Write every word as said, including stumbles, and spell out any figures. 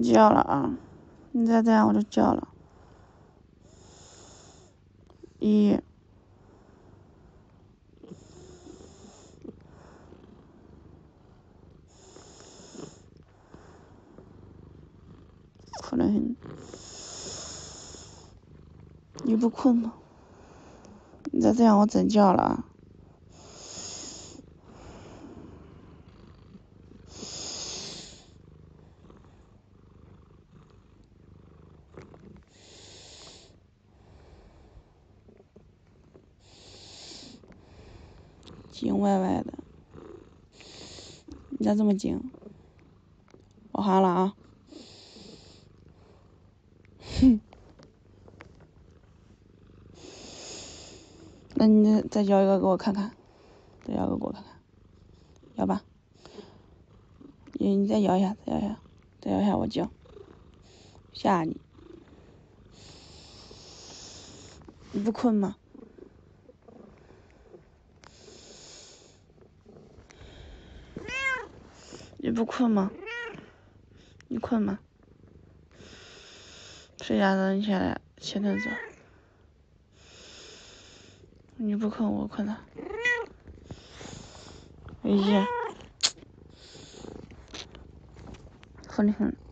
叫了啊！你再这样我就叫了。一，困得很。你不困吗？你再这样我真叫了啊！紧歪歪的，你咋这么紧？我喊了啊！哼，那你再摇一个给我看看，再摇一个给我看看，摇吧。你你再摇一下，再摇一下，再摇一下我叫，吓你！你不困吗？你不困吗？你困吗？睡觉了，你起来起来走。你不困，我困了。哎呀，困得很。